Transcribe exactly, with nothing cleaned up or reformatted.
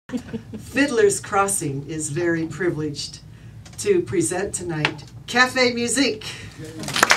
Fiddler's Crossing is very privileged to present tonight Cafe Musique.